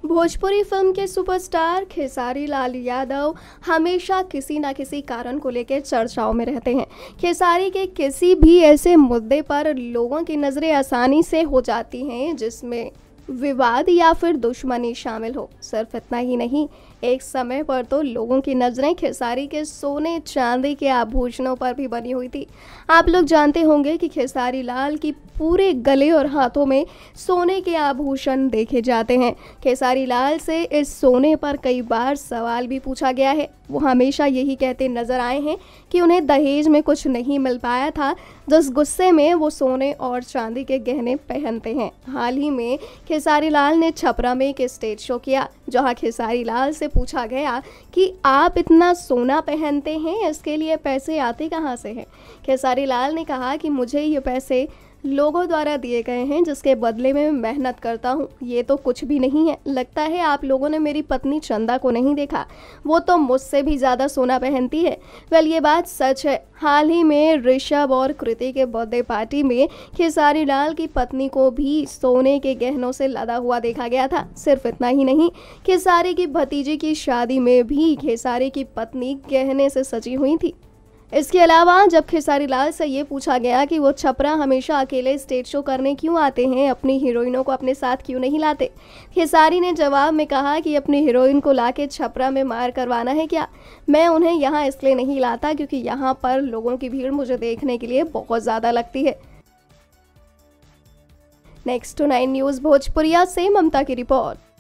Bhojpuri film के superstar Khesari Lal Yadav हमेशा किसी न किसी कारण को लेकर चर्चाओं में रहते हैं। खेसारी के किसी भी ऐसे मुद्दे पर लोगों की नज़रें आसानी से हो जाती हैं जिसमें विवाद या फिर दुश्मनी शामिल हो। सिर्फ इतना ही नहीं, एक समय पर तो लोगों की नज़रें खेसारी के सोने चांदी के आभूषणों पर भी बनी हुई थी। आप लोग जानते होंगे कि खेसारी लाल की पूरे गले और हाथों में सोने के आभूषण देखे जाते हैं। खेसारी लाल से इस सोने पर कई बार सवाल भी पूछा गया है। वो हमेशा यही कहते नजर आए हैं कि उन्हें दहेज में कुछ नहीं मिल पाया था, जिस गुस्से में वो सोने और चांदी के गहने पहनते हैं। हाल ही में खेसारी लाल ने छपरा में एक स्टेज शो किया, जहां खेसारी लाल से पूछा गया कि आप इतना सोना पहनते हैं, इसके लिए पैसे आते कहाँ से हैं। खेसारी लाल ने कहा कि मुझे ये पैसे लोगों द्वारा दिए गए हैं, जिसके बदले में मैं मेहनत करता हूँ। ये तो कुछ भी नहीं है। लगता है आप लोगों ने मेरी पत्नी चंदा को नहीं देखा, वो तो मुझसे भी ज़्यादा सोना पहनती है। वेल, ये बात सच है। हाल ही में ऋषभ और कृति के बर्थडे पार्टी में खेसारी लाल की पत्नी को भी सोने के गहनों से लदा हुआ देखा गया था। सिर्फ इतना ही नहीं, खेसारी की भतीजी की शादी में भी खेसारी की पत्नी गहने से सजी हुई थी। इसके अलावा जब खेसारी लाल से ये पूछा गया कि वो छपरा हमेशा अकेले स्टेज शो करने क्यों आते हैं, अपनी हीरोइनों को अपने साथ क्यों नहीं लाते, खेसारी ने जवाब में कहा कि अपनी हीरोइन को लाके छपरा में मार करवाना है क्या। मैं उन्हें यहाँ इसलिए नहीं लाता क्योंकि यहाँ पर लोगों की भीड़ मुझे देखने के लिए बहुत ज़्यादा लगती है। नेक्स्ट 9 न्यूज़ भोजपुरिया से ममता की रिपोर्ट।